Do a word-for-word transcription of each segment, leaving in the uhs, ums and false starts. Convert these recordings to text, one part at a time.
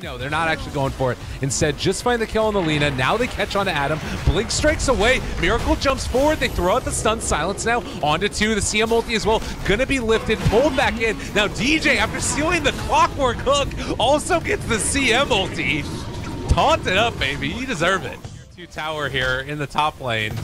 No, they're not actually going for it. Instead, just find the kill on the Lina. Now they catch on to Adam. Blink strikes away. Miracle jumps forward. They throw out the stun. Silence now. Onto two. The C M ulti as well. Gonna be lifted. Pulled back in. Now D J, after stealing the clockwork hook, also gets the C M ulti. Taunted up, baby. You deserve it. Two tower here in the top lane.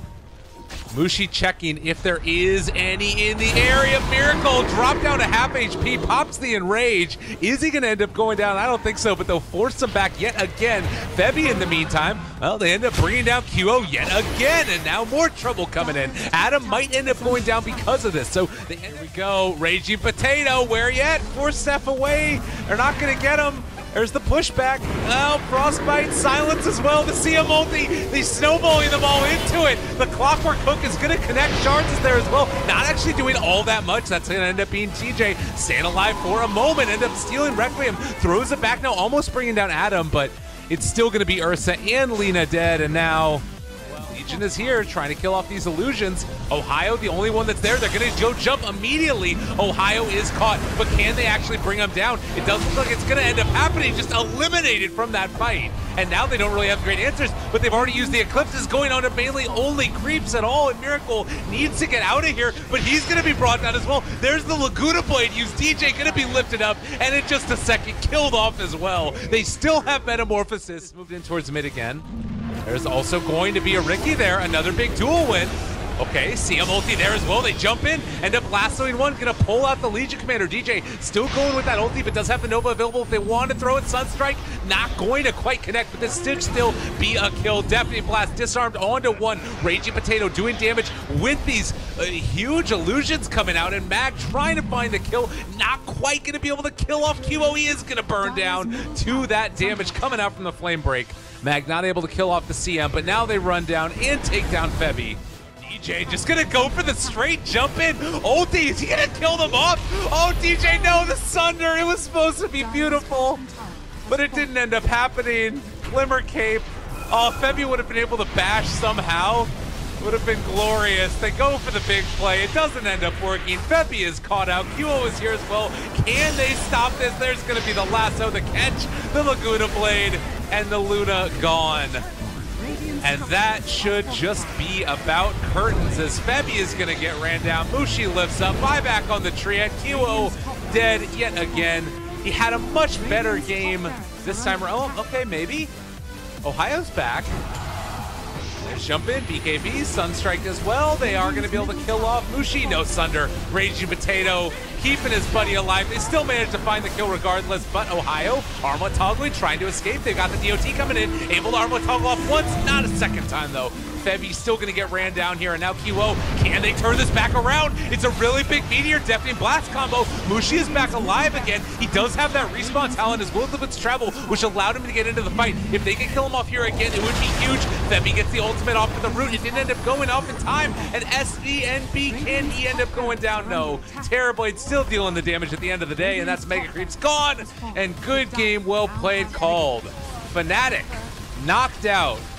Mushi checking if there is any in the area. Miracle drop down to half H P, pops the enrage. Is he going to end up going down? I don't think so, but they'll force him back yet again. Febby in the meantime, well, they end up bringing down Q O yet again, and now more trouble coming in. Adam might end up going down because of this. So the end we go. Raging Potato, where yet? Four step away. They're not going to get him. There's the pushback. Oh, Frostbite, Silence as well. The C M ulti, they snowballing them all into it. The clockwork hook is going to connect. Shards is there as well. Not actually doing all that much. That's going to end up being T J staying alive for a moment. End up stealing Requiem. Throws it back now, almost bringing down Adam, but it's still going to be Ursa and Lina dead. And now Legion is here trying to kill off these illusions. Ohio, the only one that's there. They're going to go jump immediately. Ohio is caught, but can they actually bring him down? It does look like it's going to end up happening. Just eliminated from that fight. And now they don't really have great answers, but they've already used the Eclipses going on to mainly only creeps at all. And Miracle needs to get out of here, but he's going to be brought down as well. There's the Laguna Blade used. D J going to be lifted up, and in just a second, killed off as well. They still have Metamorphosis. Moved in towards mid again. There's also going to be a Riki there, another big duel win. Okay, C M ulti there as well. They jump in, end up lassoing one, gonna pull out the Legion Commander. D J still going with that ulti, but does have the Nova available if they want to throw it. Sunstrike, not going to quite connect, but this should still be a kill. Deafening Blast disarmed onto one. Raging Potato doing damage with these uh, huge illusions coming out, and Mag trying to find the kill. Not quite gonna be able to kill off Q O E, is gonna burn down to that damage coming out from the Flame Break. Mag not able to kill off the C M, but now they run down and take down Febby. D J just gonna go for the straight jump in. Ulti, is he gonna kill them off? Oh, D J, no, the Sunder. It was supposed to be beautiful, but it didn't end up happening. Glimmer Cape. Oh, Febby would have been able to bash somehow. Would have been glorious. They go for the big play. It doesn't end up working. Febby is caught out. Q O is here as well. Can they stop this? There's gonna be the lasso, the catch, the Laguna Blade, and the Luna gone. And that should just be about curtains as Febby is going to get ran down. Mushi lifts up, buyback on the tree, and Q O dead yet again. He had a much better game this time around. Oh, okay, maybe. Ohio's back. Jump in, B K B, Sunstrike as well. They are going to be able to kill off Mushi. No Sunder, Raging Potato, keeping his buddy alive. They still managed to find the kill regardless, but Ohio, Armlet toggling, trying to escape. They've got the D O T coming in, able to Armlet toggle off once, not a second time though. Febby still going to get ran down here, and now Q O, can they turn this back around? It's a really big Meteor, Deafening Blast combo. Mushi is back alive again. He does have that respawn talent as well as travel, which allowed him to get into the fight. If they can kill him off here again, it would be huge. Febby gets the ultimate off to the root. It didn't end up going off in time, and S V N B, can he end up going down? No. Terrorblade still dealing the damage at the end of the day, and that's Mega Creeps gone. And good game, well played, called. Fnatic knocked out